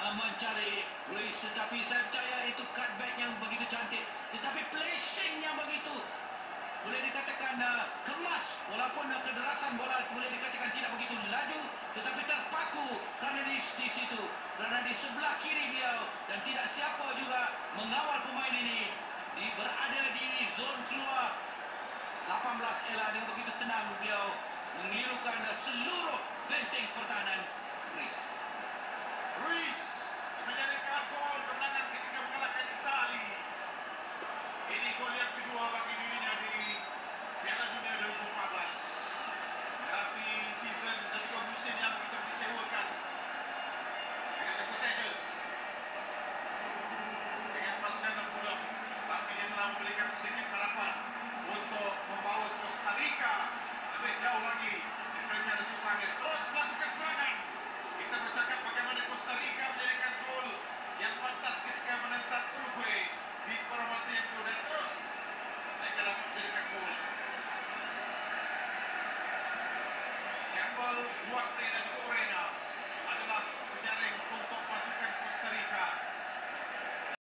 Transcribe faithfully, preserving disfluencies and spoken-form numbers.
uh, mencari Ruiz, tetapi saya percaya itu cutback yang begitu cantik, tetapi placing yang begitu boleh dikatakan uh, kemas, walaupun uh, kederasan bola boleh dikatakan tidak begitu laju, tetapi terpaku kerana di, di situ, kerana di sebelah kiri beliau dan tidak siapa juga mengawal pemain ini, di, berada di zon keluar lapan belas ela dengan begitu tenang beliau mengelirukan uh, seluruh benteng pertahanan Ruiz. Ruiz